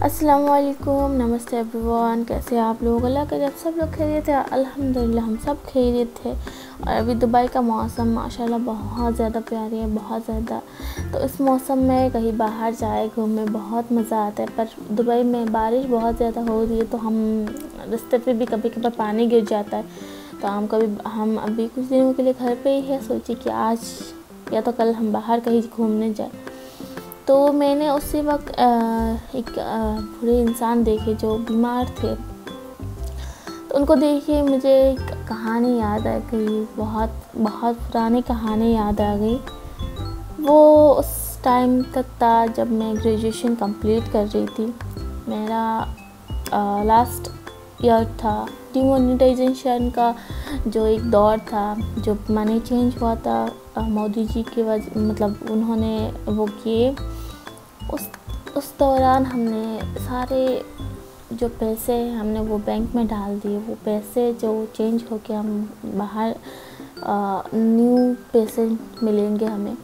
अस्सलाम वालेकुम, नमस्ते एवरीवन। कैसे आप लोग? अल्लाह का जब सब लोग खैरियत है, अल्हम्दुलिल्लाह हम सब खैरियत थे। और अभी दुबई का मौसम माशाल्लाह बहुत ज़्यादा प्यारी है, बहुत ज़्यादा। तो इस मौसम में कहीं बाहर जाए घूमने बहुत मज़ा आता है। पर दुबई में बारिश बहुत ज़्यादा हो रही है, तो हम रास्ते पे भी कभी कभार पानी गिर जाता है। तो हम अभी कुछ दिनों के लिए घर पे ही है, सोचे कि आज या तो कल हम बाहर कहीं घूमने जाए। तो मैंने उसी वक्त एक बूढ़े इंसान देखे जो बीमार थे। तो उनको देखे मुझे एक कहानी याद आ गई, बहुत बहुत पुरानी कहानी याद आ गई। वो उस टाइम तक था जब मैं ग्रेजुएशन कंप्लीट कर रही थी। मेरा लास्ट ईयर था। डिमोनेटाइजेशन का जो एक दौर था, जो मनी चेंज हुआ था, मोदी जी की वजह मतलब उन्होंने वो किए। उस दौरान हमने सारे जो पैसे हैं हमने वो बैंक में डाल दिए। वो पैसे जो चेंज होके हम बाहर न्यू पैसे मिलेंगे हमें।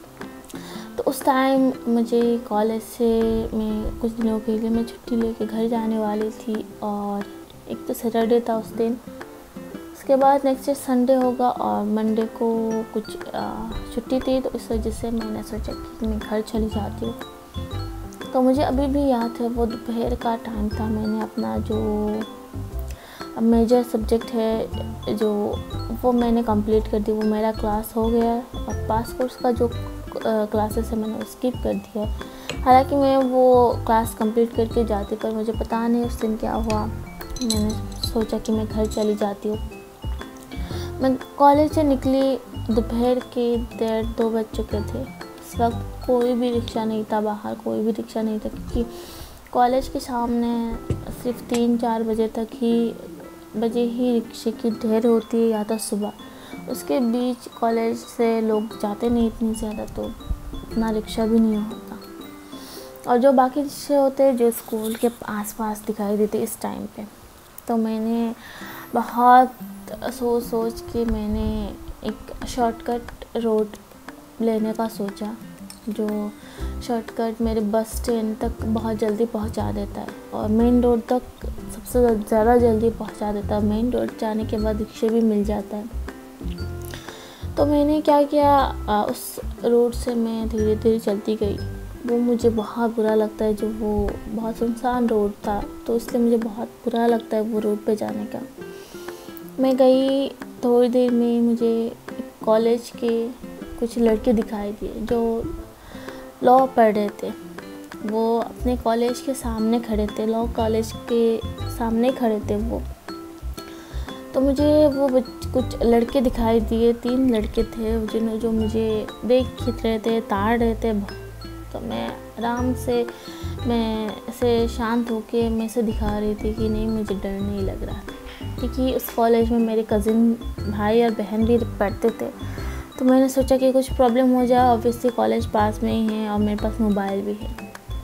तो उस टाइम मुझे कॉलेज से मैं कुछ दिनों के लिए मैं छुट्टी लेके घर जाने वाली थी। और एक तो सैटरडे था उस दिन, उसके बाद नेक्स्ट डे संडे होगा और मंडे को कुछ छुट्टी थी। तो इस वजह से मैंने सोचा कि मैं घर चली जाती हूँ। तो मुझे अभी भी याद है वो दोपहर का टाइम था। मैंने अपना जो मेजर सब्जेक्ट है जो वो मैंने कंप्लीट कर दी। वो मेरा क्लास हो गया और पास कोर्स का जो क्लासेस है मैंने स्किप कर दिया है। हालांकि मैं वो क्लास कंप्लीट करके जाती, पर मुझे पता नहीं उस दिन क्या हुआ। मैंने सोचा कि मैं घर चली जाती हूँ। मैं कॉलेज से निकली, दोपहर के 1:30-2 बज चुके थे। इस वक्त कोई भी रिक्शा नहीं था, बाहर कोई भी रिक्शा नहीं था, क्योंकि कॉलेज के सामने सिर्फ 3-4 बजे ही रिक्शे की ढेर होती है, या तो सुबह। उसके बीच कॉलेज से लोग जाते नहीं इतनी ज़्यादा, तो इतना रिक्शा भी नहीं होता। और जो बाकी रिक्शे होते हैं जो स्कूल के आसपास दिखाई देते इस टाइम पे। तो मैंने बहुत सोच के मैंने एक शॉर्टकट रोड लेने का सोचा, जो शॉर्टकट मेरे बस स्टैंड तक बहुत जल्दी पहुंचा देता है और मेन रोड तक सबसे ज़्यादा जल्दी पहुंचा देता है। मेन रोड जाने के बाद रिक्शे भी मिल जाता है। तो मैंने क्या किया, उस रोड से मैं धीरे धीरे चलती गई। वो मुझे बहुत बुरा लगता है, जो वो बहुत सुनसान रोड था, तो इसलिए मुझे बहुत बुरा लगता है वो रोड पे जाने का। मैं गई, थोड़ी देर में मुझे कॉलेज के कुछ लड़के दिखाई दिए जो लॉ पढ़ रहे थे। वो अपने कॉलेज के सामने खड़े थे, लॉ कॉलेज के सामने खड़े थे वो। तो मुझे वो कुछ लड़के दिखाई दिए, 3 लड़के थे जो मुझे देख खींच रहे थे, ताड़ रहे थे। तो मैं आराम से मैं ऐसे शांत होके मैं से दिखा रही थी कि नहीं, मुझे डर नहीं लग रहा, क्योंकि उस कॉलेज में मेरे कज़िन भाई और बहन भी पढ़ते थे। तो मैंने सोचा कि कुछ प्रॉब्लम हो जाए, ऑब्वियसली कॉलेज पास में ही है और मेरे पास मोबाइल भी है।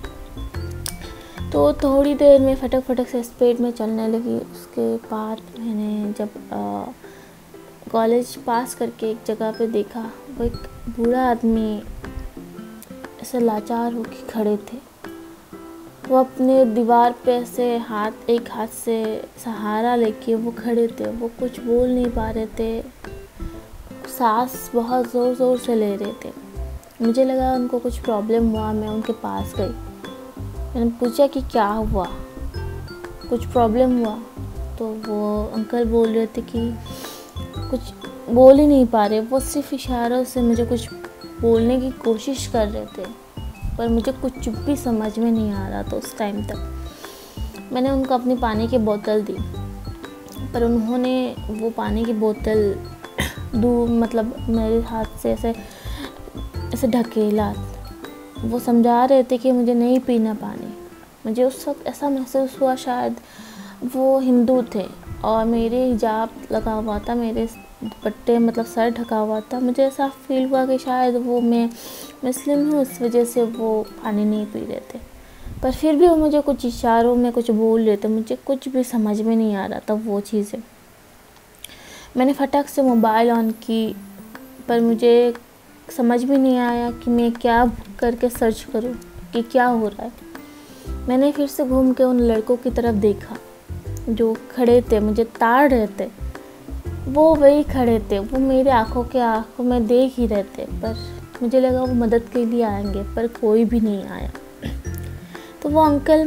तो थोड़ी देर में फटक से स्पीड में चलने लगी। उसके बाद मैंने जब कॉलेज पास करके एक जगह पे देखा, वो एक बूढ़ा आदमी ऐसे लाचार होकर खड़े थे। वो अपने दीवार पे ऐसे एक हाथ से सहारा लेके वो खड़े थे। वो कुछ बोल नहीं पा रहे थे, सांस बहुत ज़ोर ज़ोर से ले रहे थे। मुझे लगा उनको कुछ प्रॉब्लम हुआ। मैं उनके पास गई, मैंने पूछा कि क्या हुआ, कुछ प्रॉब्लम हुआ? तो वो अंकल बोल रहे थे कि कुछ बोल ही नहीं पा रहे। वो सिर्फ इशारों से मुझे कुछ बोलने की कोशिश कर रहे थे, पर मुझे कुछ भी समझ में नहीं आ रहा था उस टाइम तक। मैंने उनको अपनी पानी की बोतल दी, पर उन्होंने वो पानी की बोतल मतलब मेरे हाथ से ऐसे ढकेला। वो समझा रहे थे कि मुझे नहीं पीना पानी। मुझे उस वक्त ऐसा महसूस हुआ शायद वो हिंदू थे और मेरे हिजाब लगा हुआ था, मेरे दुपट्टे मतलब सर ढका हुआ था। मुझे ऐसा फील हुआ कि शायद वो मैं मुस्लिम हूँ, इस वजह से वो पानी नहीं पी रहे थे। पर फिर भी वो मुझे कुछ इशारों में कुछ बोल रहे थे, मुझे कुछ भी समझ में नहीं आ रहा था वो चीज़ें। मैंने फटक से मोबाइल ऑन की, पर मुझे समझ में नहीं आया कि मैं क्या करके सर्च करूं कि क्या हो रहा है। मैंने फिर से घूम के उन लड़कों की तरफ देखा जो खड़े थे, मुझे ताड़ रहे थे। वो वही खड़े थे, वो मेरे आंखों में देख ही रहे थे, पर मुझे लगा वो मदद के लिए आएंगे, पर कोई भी नहीं आया। तो वो अंकल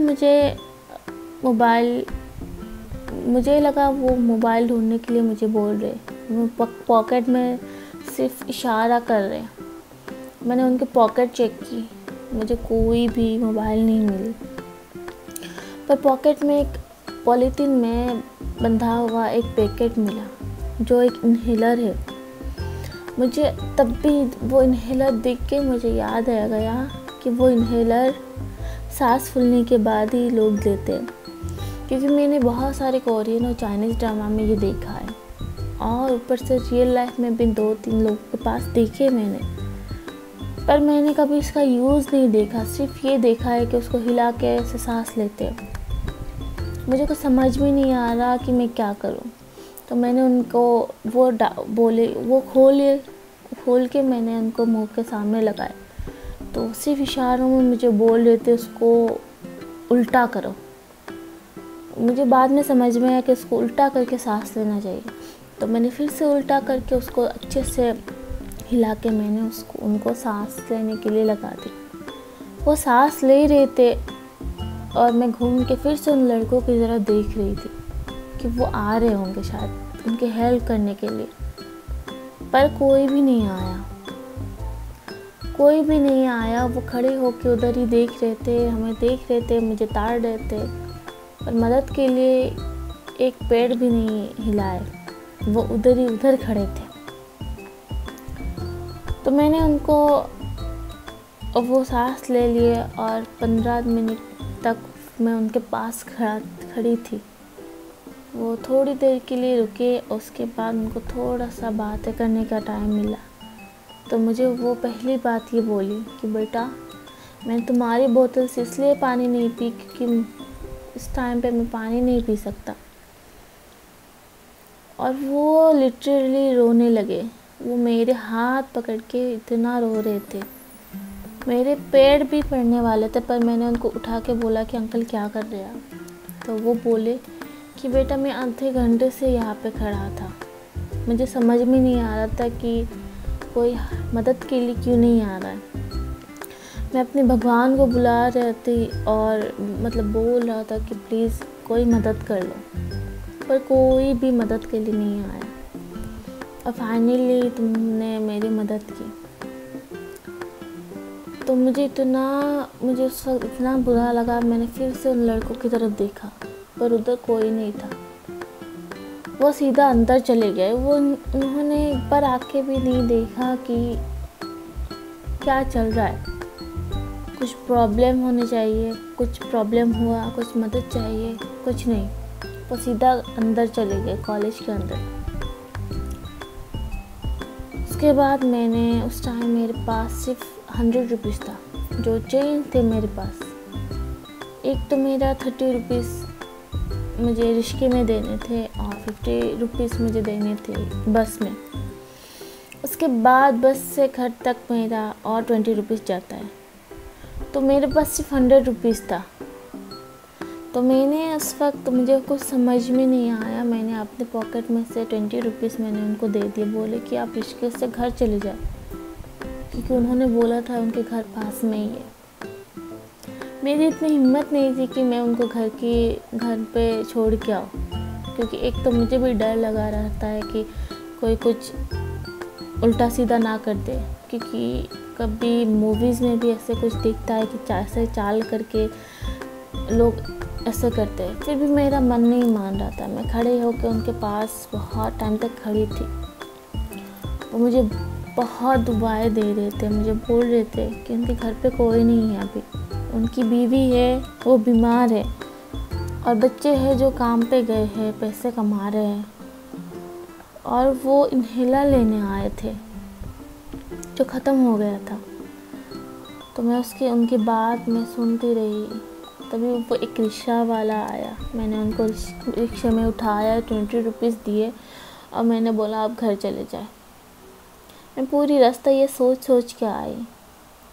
मुझे लगा वो मोबाइल ढूंढने के लिए मुझे बोल रहे, वो पॉकेट में सिर्फ इशारा कर रहे। मैंने उनके पॉकेट चेक की, मुझे कोई भी मोबाइल नहीं मिली, पर पॉकेट में एक पॉलीथीन में बंधा हुआ एक पैकेट मिला जो एक इन्हेलर है। मुझे तब भी वो इन्हेलर देख के मुझे याद आ गया कि वो इन्हेलर सांस फूलने के बाद ही लोग लेते हैं, क्योंकि मैंने बहुत सारे कोरियन और चाइनीज़ ड्रामा में ये देखा है, और ऊपर से रियल लाइफ में भी 2-3 लोगों के पास देखे मैंने, पर मैंने कभी इसका यूज़ नहीं देखा। सिर्फ ये देखा है कि उसको हिला के ऐसे सांस लेते हैं। मुझे कुछ समझ में नहीं आ रहा कि मैं क्या करूं। तो मैंने उनको वो खोल के मैंने उनको मुंह के सामने लगाए। तो सिर्फ इशारों में मुझे बोल रहे थे उसको उल्टा करो। मुझे बाद में समझ में आया कि उसको उल्टा करके सांस लेना चाहिए। तो मैंने फिर से उल्टा करके उसको अच्छे से हिला के मैंने उनको सांस लेने के लिए लगा दी। वो सांस ले रहे थे और मैं घूम के फिर से उन लड़कों की तरफ देख रही थी कि वो आ रहे होंगे शायद उनकी हेल्प करने के लिए, पर कोई भी नहीं आया। वो खड़े होके उधर ही देख रहे थे, हमें देख रहे थे, मुझे ताड़ रहे थे, पर मदद के लिए एक पेड़ भी नहीं हिलाए। वो उधर खड़े थे। तो मैंने उनको वो सांस ले लिए और 15 मिनट तक मैं उनके पास खड़ी थी। वो थोड़ी देर के लिए रुके, उसके बाद उनको थोड़ा सा बातें करने का टाइम मिला। तो मुझे वो पहली बात ये बोली कि बेटा, मैं तुम्हारी बोतल से इसलिए पानी नहीं पी क्योंकि इस टाइम पे मैं पानी नहीं पी सकता। और वो लिटरली रोने लगे। वो मेरे हाथ पकड़ के इतना रो रहे थे, मेरे पैर भी पड़ने वाले थे, पर मैंने उनको उठा के बोला कि अंकल क्या कर रहे हैं आप। तो वो बोले कि बेटा, मैं आधे घंटे से यहाँ पे खड़ा था, मुझे समझ में नहीं आ रहा था कि कोई मदद के लिए क्यों नहीं आ रहा है। मैं अपने भगवान को बुला रही थी और बोल रहा था कि प्लीज़ कोई मदद कर लो, पर कोई भी मदद के लिए नहीं आया। और फाइनली तुमने मेरी मदद की। तो मुझे उस वक्त इतना बुरा लगा। मैंने फिर से उन लड़कों की तरफ देखा, पर उधर कोई नहीं था। वो सीधा अंदर चले गए। उन्होंने एक बार आके भी नहीं देखा कि क्या चल रहा है, कुछ प्रॉब्लम होनी चाहिए, कुछ प्रॉब्लम हुआ, कुछ मदद चाहिए, कुछ नहीं। वो सीधा अंदर चले गए, कॉलेज के अंदर। उसके बाद उस टाइम मेरे पास सिर्फ 100 रुपीज़ था, जो चेंज थे मेरे पास। एक तो मेरा 30 रुपीज़ मुझे रिश्के में देने थे और 50 रुपीज़ मुझे देने थे बस में। उसके बाद बस से घर तक मेरा और 20 रुपीज़ जाता है। तो मेरे पास सिर्फ 100 रुपीज़ था। तो मैंने उस वक्त मुझे कुछ समझ में नहीं आया, मैंने अपने पॉकेट में से 20 रुपीज़ मैंने उनको दे दिए। बोले कि आप रिश्के से घर चले जाए, क्योंकि उन्होंने बोला था उनके घर पास में ही है। मेरी इतनी हिम्मत नहीं थी कि मैं उनको घर पे छोड़ के आऊँ, क्योंकि एक तो मुझे भी डर लगा रहता है कि कोई कुछ उल्टा सीधा ना कर दे, क्योंकि कभी मूवीज़ में भी ऐसे कुछ दिखता है कि ऐसे चाल करके लोग ऐसे करते हैं। फिर भी मेरा मन नहीं मान रहा था। मैं खड़े होकर उनके पास बहुत टाइम तक खड़ी थी। वो मुझे बहुत दुआएं दे रहे थे, मुझे बोल रहे थे कि उनके घर पे कोई नहीं है अभी, उनकी बीवी है, वो बीमार है, और बच्चे हैं जो काम पे गए हैं, पैसे कमा रहे हैं, और वो इन्हेलर लेने आए थे जो ख़त्म हो गया था। तो मैं उनकी बात मैं सुनती रही। तभी वो एक रिक्शा वाला आया, मैंने उनको रिक्शा में उठाया, 20 रुपीज़ दिए और मैंने बोला आप घर चले जाए। मैं पूरी रास्ता ये सोच के आई,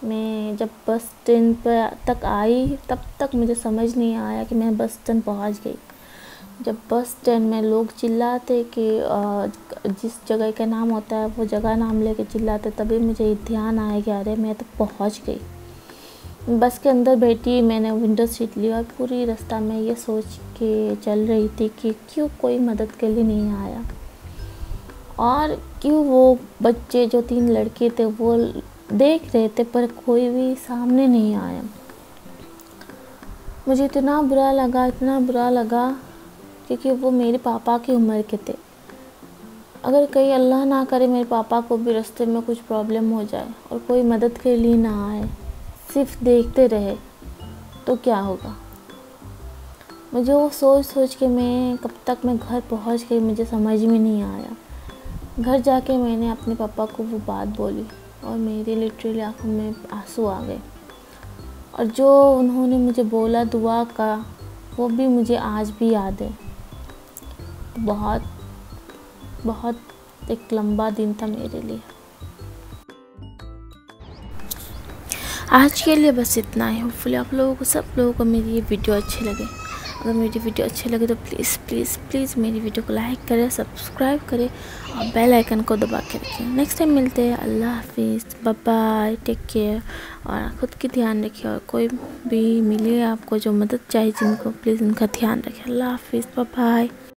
मैं जब बस स्टैंड पर तक आई तब तक मुझे समझ नहीं आया कि मैं बस स्टैंड पहुंच गई। जब बस स्टैंड में लोग चिल्लाते कि जिस जगह का नाम होता है वो जगह नाम लेके चिल्लाते, तभी मुझे ध्यान आया कि अरे मैं तो पहुंच गई। बस के अंदर बैठी, मैंने विंडो सीट लिया और पूरी रास्ता में ये सोच के चल रही थी कि क्यों कोई मदद के लिए नहीं आया, और क्यों वो बच्चे जो 3 लड़के थे वो देख रहे थे पर कोई भी सामने नहीं आया। मुझे इतना बुरा लगा क्योंकि वो मेरे पापा की उम्र के थे। अगर कहीं अल्लाह ना करे मेरे पापा को भी रास्ते में कुछ प्रॉब्लम हो जाए और कोई मदद के लिए ना आए, सिर्फ देखते रहे, तो क्या होगा। मुझे वो सोच के मैं कब तक मैं घर पहुंच गई मुझे समझ में नहीं आया। घर जाके मैंने अपने पापा को वो बात बोली और मेरे लिटरली आँखों में आंसू आ गए, और जो उन्होंने मुझे बोला दुआ का वो भी मुझे आज भी याद है। बहुत एक लंबा दिन था मेरे लिए। आज के लिए बस इतना ही। होपफुली आप लोगों को, सब लोगों को मेरी ये वीडियो अच्छी लगे। अगर मेरी वीडियो अच्छी लगे तो प्लीज़ मेरी वीडियो को लाइक करें, सब्सक्राइब करें और बेल आइकन को दबा के रखें। नेक्स्ट टाइम मिलते हैं। अल्लाह हाफिज़, बाय बाय, टेक केयर, और ख़ुद की ध्यान रखिए। और कोई भी मिले आपको जो मदद चाहिए जिनको, प्लीज़ उनका ध्यान रखें। अल्लाह हाफिज़, बाय बाय।